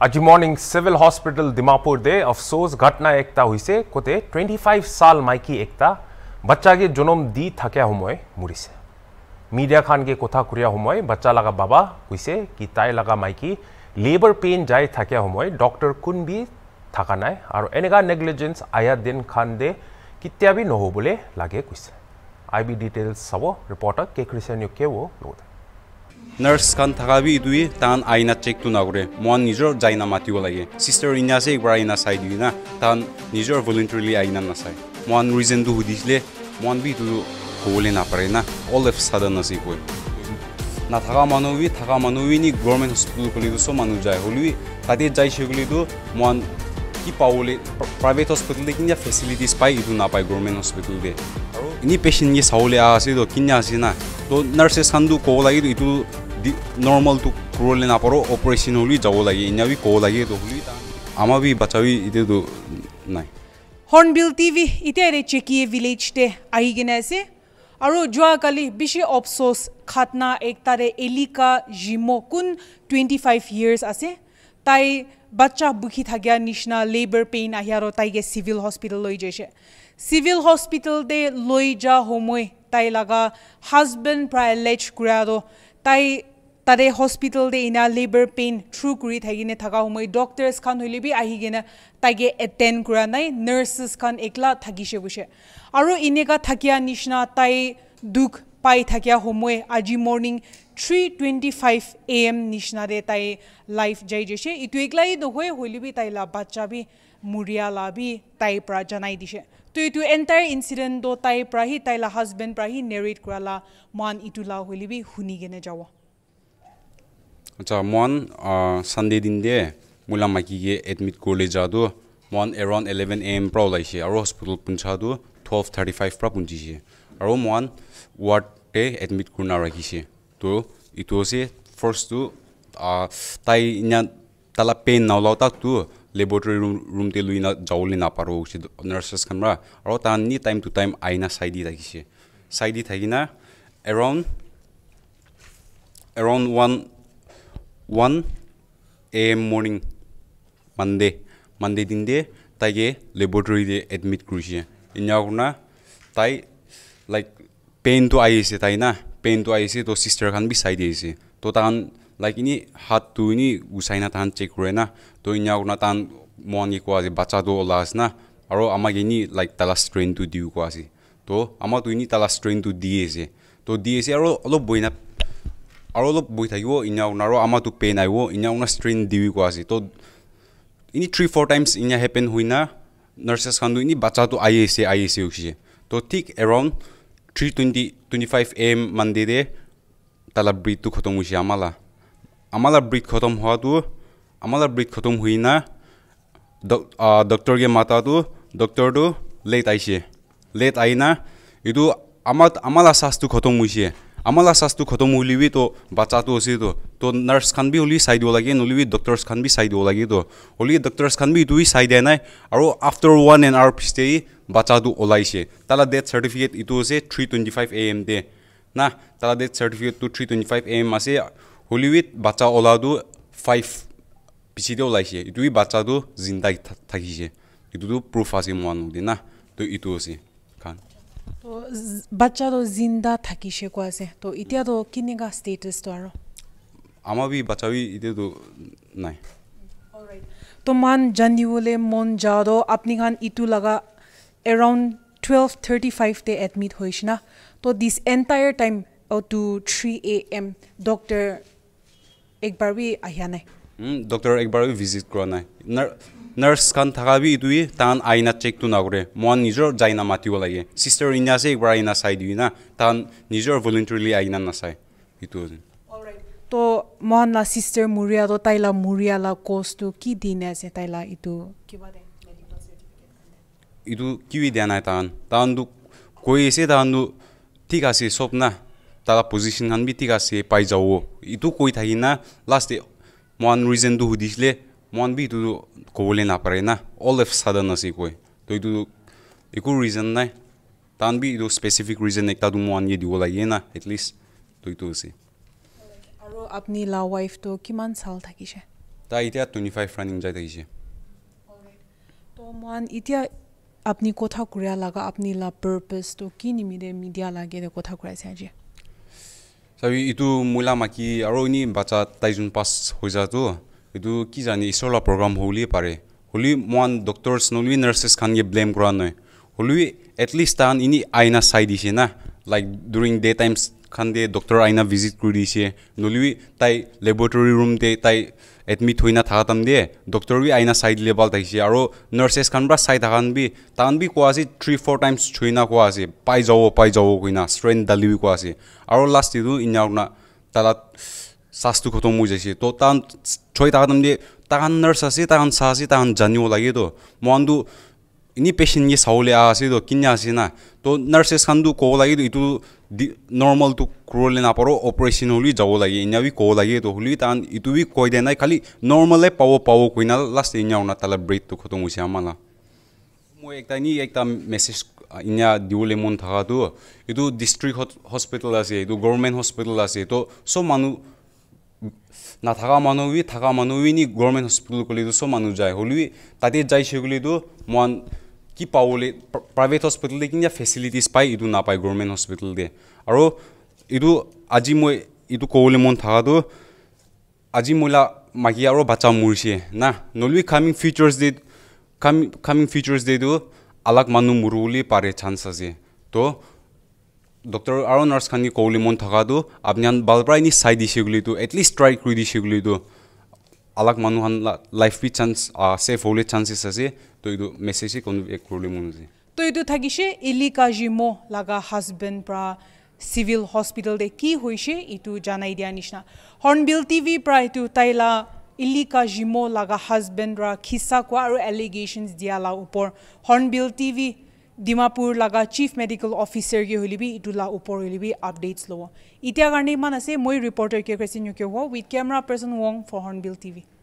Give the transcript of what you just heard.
आज morning civil hospital Dimapur दे अफसोस घटना एकता हुईसे कोते 25 साल माइकी एकता बच्चा के जन्म दी थकिया हुमय मुरिसे मीडिया खान के कोथा कुरिया हुमय बच्चा लगा बाबा हुईसे कि ताई लगा माइकी लेबर पेन जाय थकिया हुमय डॉक्टर कुन भी थका नाय और एनेगा नेग्लिजेंस आया दिन खान दे कित्या भी नहो बोले लागे कुइसे आईबी डिटेल्स सबो रिपोर्टर के क्रिस्टियन के वो लोद नर्स खान थकाबी इदुई तान आईना चेक तु नागरे मन निजर जाइना मातिबो लागे सिस्टर इना से एक बार आईना साइ दिना तान निजर वॉलंटरीली आईना नसाइ मन रीजन दु हुदिसले मन बि दु होले ना परेना ऑल ऑफ सडन नसि कोइ ना थका मानोवी नि गवर्नमेंट हॉस्पिटल कोलिदु सो मानु जाय होलि ताते जाय सेगुलिदु मन कि पावले प्राइवेट हॉस्पिटल दे किन्या फैसिलिटीज पाइ इदु ना पाइ गवर्नमेंट हॉस्पिटल दे इनि पेशेंट ये सावले आसे दो किन्या आसिना तो नर्सेस खान दु को लागि इदु नॉर्मल टू क्रोल ना परो ऑपरेशन होली जाओ लगे इन्या भी को लगे तो होली आमा भी बचावी इते तो नाही हॉर्नबिल टीवी इते रे चेकी विलेज ते आई गने से अरो जोआ कली बिशे अफसोस खातना एकतारे एलिका जिमो कुन 25 इयर्स आसे ताई बच्चा बुखी थाग्या निशना लेबर पेन आहियारो ताइगे सिविल हॉस्पिटल लई जेसे सिविल हॉस्पिटल दे लई जा होमोय ताई लगा हस्बैंड प्राइलेज कुरादो ताई तारे हॉस्पिटल दे इना लेबर पेन थ्रू कुरी थागिने थका होमय डॉक्टर्स खान होइले भी आहिगेना ताइगे अटेंड कुरा नाय नर्सेस खान एकला थागिसे बुसे आरो इनेका थाकिया निशना ताई दुख पाइ थाकिया होमय आजि मॉर्निंग 3:25 AM निशना दे ताई लाइफ जाय जेसे इतु एकलाई दोहोय होइले भी ताइला बच्चा भी मुरिया ला भी ताई प्रा जनाइ दिसे तो इतु एंटायर इंसिडेंट दो ताई प्राही ताइला हस्बैंड प्राही नेरेट कराला मान इतुला होइले भी हुनी गेने जाव अच्छा मन संडे दिन दे मुला माकी के एडमिट कोले जादो मन अराउंड 11 AM प्रा लाइसे और हॉस्पिटल पुंछा दो 12:35 प्रा पुंजिसे और मन वार्ड ते एडमिट कुना राखिसे तो इतो से फर्स्ट तो ताई इना तला पेन नाउ तक तो लेबोरेटरी रूम ते लुइना जाउले ना पारो नर्सेस खमरा और तानी टाइम टू टाइम आइना साइडी राखिसे साइडी थागिना अराउंड 1 AM मॉर्निंग मंडे दिन दे ताइगे लेबोरेटरी दे एडमिट करिसे इनागुना ताई लाइक पेन तो आइसे ताइना पेन तो आइसे तो सिस्टर खान भी साइड आइसे तो तान लाइक इनी हाथ तो इनी उसाइना तान चेक करेना तो इनागुना तान मन को आसे बच्चा तो लासना और आमा गेनी लाइक तला स्ट्रेन टू दिउ को आसे तो आमा तो इनी तला स्ट्रेन टू दिएसे तो दिएसे और अलग बोइना और अलग बोइ थागिवो इनागुना रो आमा तो पेन आइवो इनागुना स्ट्रेन दिउ को आसे तो इनी 3-4 टाइम्स इना हैपन हुइना नर्सेस खान इनी बच्चा तो आइसे उसे तो ठीक अराउंड 3:25 AM मंडे दे तला ब्रीथ तो खत्म हुइसे आमाला ब्रीथ खत्म हुआ तो आमाला ब्रीथ खत्म हुइना डॉक्टर के माता तो डॉक्टर तो लेट आइना इदु आमाला सास तो खत्म हुइसे आमाला सास तो खत्म हुइलिबि तो बच्चा तो होसे तो नर्स खान भी होली साइड हो लागे नलिबि डॉक्टर्स खान भी साइड हो लागे तो होली डॉक्टर्स खान भी दुई साइड है ना और आफ्टर 1 hour स्टे बच्चा तो ओलाइसे ताला डेथ सर्टिफिकेट इतु से 3:25 AM दे ना ताला डेथ सर्टिफिकेट तो 3:25 AM आसे होली बच्चा ओला दो 5 पिछिदे ओलाइसे इतुई बच्चा तो जिंदा थाकिसे इतु तो प्रूफ आसे मन दे ना तो इतु से खान तो बच्चा तो जिंदा थाकिसे को आसे तो इतिया तो किनेगा स्टेटस तो आरो आमा भी बच्चा भी इते तो नाही ऑलराइट तो मान जानिवले मन जादो अपनी खान इतु लगा अराउंड 12:35 ते एडमिट होइसना तो this entire time to 3 AM doctor एक बार भी आया नहीं डॉक्टर एक बार भी विजिट करा नहीं नर्स खान थका भी इतुई तान आईना चेक तो नागरे मन निजर जाइना मातिबो लागे सिस्टर इना से एक बार आईना साइ दिना तान निजर वॉलंटरीली आईना नसाइ इतु ऑलराइट तो मन ला सिस्टर मुरिया तो ताइला मुरिया ला कोस्ट तो की दिने से ताइला इतु किबा दे मेडिकल सर्टिफिकेट इतु किवि देना तान दु कोइ से तान दु ठीक आसे सपना ताला पोजीशन खान भी ठीक आसे पाइ जाओ इतु कोइ थागिना लास्ट मन रीजन दु हुदिसले मन भी तो कोले ना परे ना ऑल ऑफ सडन नसि कोइ तो इतु एको रीजन नाइ तान भी इतु स्पेसिफिक रीजन एकता दु मन ये दिवो लागे ना एटलीस्ट तो इतु से आरो अपनी ला वाइफ तो किमान साल थाकिसे তাই এতিয়া 25 রানিং যাই থাকিছে তো মান ইতিয়া আপনি কথা কুরিয়া লাগা আপনি লা পারপাস তো কি নিমিদে মিডিয়া লাগে দে কথা কুরাইছে আজি সাবি ইটু মুলা মাকি আর ইনি বাচ্চা তাইজুন পাস হয়ে যাতো ইটু কি জানি ইসলা প্রোগ্রাম হলি পারে হলি মন ডক্টরস নলি নার্সেস খান গে ব্লেম করা নয় হলি এটলিস্ট তান ইনি আইনা সাই দিছে না লাইক ডিউরিং ডে টাইমস খান দে ডক্টর আইনা ভিজিট করে দিছে নলি তাই ল্যাবরেটরি রুম তে তাই এডমিট হইনা থাকাতাম দে ডক্টর বি আইনা সাইড লেভেল তাইছে আর নার্সেস খান ব্রা সাইড থাকান বি কোয়াসি 3-4 টাইমস ছুইনা কোয়াসি পাই যাও কইনা স্ট্রেন দালিবি কোয়াসি আর লাস্ট ইদু ইনাউনা তালা সাস্তু খতম হয়ে যাইছে তো তান ছয় থাকাতাম দে তাহান নার্স আছে তাহান সাহসি তাহান জানিও লাগে তো মন্দু ইনি পেশেন্ট গে সাউলে আছে তো কিনা আছে না তো নার্সেস খান দু কো লাগে তো ইটু নর্মাল তো ক্রোলে না পারো অপারেশন হলি যাব লাগে ইনাবি কো লাগে তো হলি তান ইটু বি কই দে নাই খালি নর্মালে পাও কইনা লাস্ট ইনাউনা তালা ব্রেক তো খতম হইছে আমালা মই একটা মেসেজ ইনা দিউলে মন থাকা তো ইটু ডিস্ট্রিক্ট হসপিটাল আছে ইটু গভর্নমেন্ট হসপিটাল আছে তো সব মানুষ না থাকা মানুহ নি গভর্নমেন্ট হসপিটাল কলি তো সব মানুষ যায় হলি তাতে যাই সেগুলি তো মন কি পাওলে প্রাইভেট হসপিটাল দে কিনা ফেসিলিটিস পাই ইটু না পাই গভর্নমেন্ট হসপিটাল দে আর ইটু আজি মই ইটু কওলে মন থাকা তো আজি মইলা মাকি আর বাচ্চা মরিছে না নলি কামিং ফিউচার্স দে তো আলাক মানুহ মুরুলি পারে চান্স আছে তো ডক্টর আর নার্স খান কৌলি মন থাকা তো আপনি বালপ্রায় নি সাই দিছে গুলি তো এটলিস্ট ট্রাই করে দিছে গুলি তো আলাক মানুহ লাইফ বি চান্স সেফ হলে চান্সেস আছে তো ইটো মেসেজে কোন এক করলে মন আছে তো ইটো থাকিছে এলিকা জিমো লাগা হাজবেন্ড প্রা সিভিল হসপিটাল দে কি হইছে ইটো জানাই দিয়া নিছনা হর্নবিল টিভি প্রায় তো তাইলা এলিকা জিমো লাগা হাজবেন্ড রা খিসা কো আর এলিগেশনস দিয়ালা উপর হর্নবিল টিভি ডিমাপুর লাগা চিফ মেডিকেল অফিসার গে হলিবি ইটুলা উপর হলিবি আপডেটস লো ইতিয়া কারণে মান আছে মই রিপোর্টার কে ক্রেসিন ইউ কে উইথ ক্যামেরা পারসন ওং ফর হর্নবিল টিভি